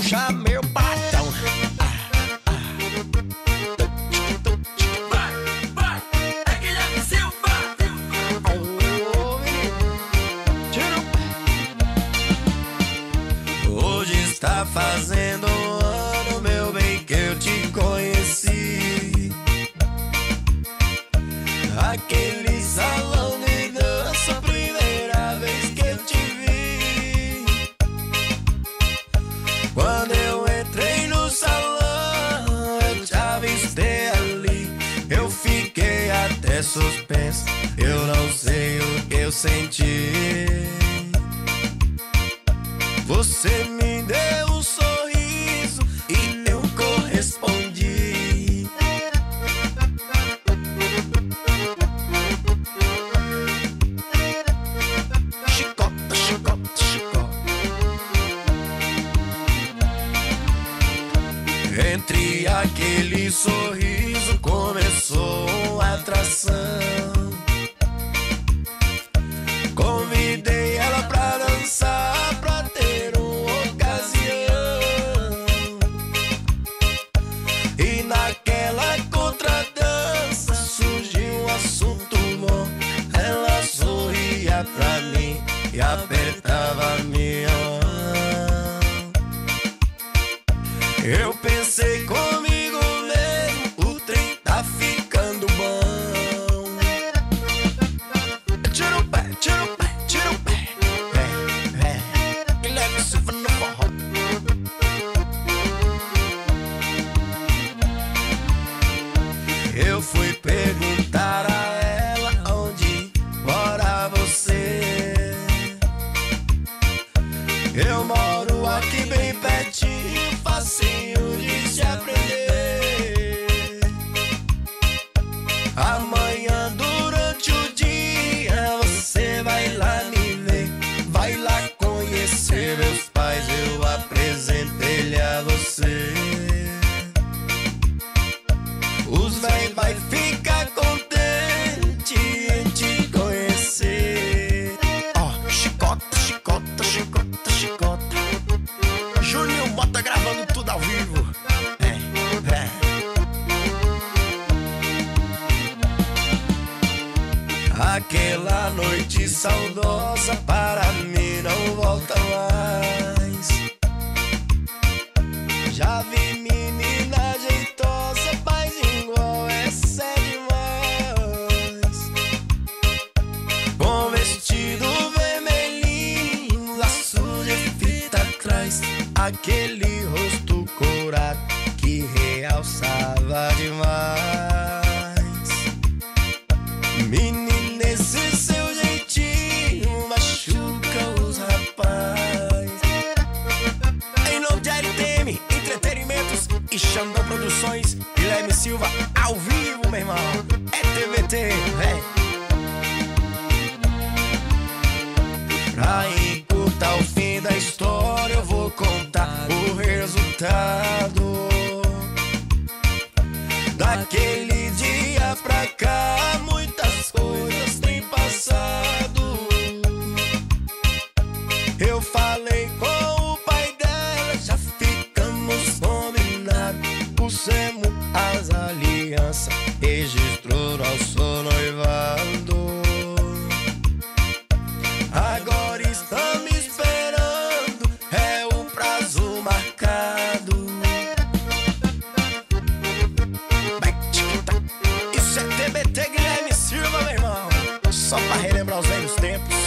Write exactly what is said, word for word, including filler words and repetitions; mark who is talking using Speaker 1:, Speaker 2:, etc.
Speaker 1: chamei o patrão.
Speaker 2: Vai, vai, é Guilherme Silva.
Speaker 1: Hoje está fazendo um ano, meu bem, que eu te conheci. Aquele salão de dança, primeira vez que eu te vi. Quando eu entrei no salão, eu te avistei ali. Eu fiquei até suspenso, eu não sei o que eu senti. Você me deu um sorriso e eu correspondi. Chicota, chicota, chicota. Entre aquele sorriso começou a atração. Convidei ela pra dançar, pra ter uma ocasião. E naquela contradança surgiu um assunto bom. Ela sorria pra mim e apertava minha mão. Eu pensei comigo mesmo, o trem tá ficando bom. Tira o pé, tira o pé, tira o pé. É, é, Guilherme Silva no forró. Eu fui perguntar a ela onde mora você. Eu moro aqui bem pertinho, facinho de se aprender. Amanhã durante o dia você vai lá me ver, vai lá conhecer meus pais, eu apresento ele a você. Os véi vai ficar contente em te conhecer. Ó, oh, chicota, chicota, chicota, chicota. Juninho Mota gravando tudo ao vivo. É, é. Aquela noite saudosa para mim não volta mais. Já vi menina jeitosa, mas igual essa é demais. Com vestido vermelhinho, laço de fita atrás, aquele rosto corado que realçava demais. Menina, esse seu jeitinho machuca os rapaz. Em nome de L T M Entretenimentos e Xandão Produções, Guilherme Silva ao vivo, meu irmão. É T V T, vem. Pra encurtar o fim da história, eu vou contar o resultado. Daquele dia pra cá, muitas coisas têm passado. Eu falei com o pai dela, já ficamos combinados. Pusemos as alianças, registrou nosso noivado. Agora estamos esperando, é o prazo marcado. Isso é T B T Guilherme Silva, meu irmão. Só pra relembrar os velhos tempos.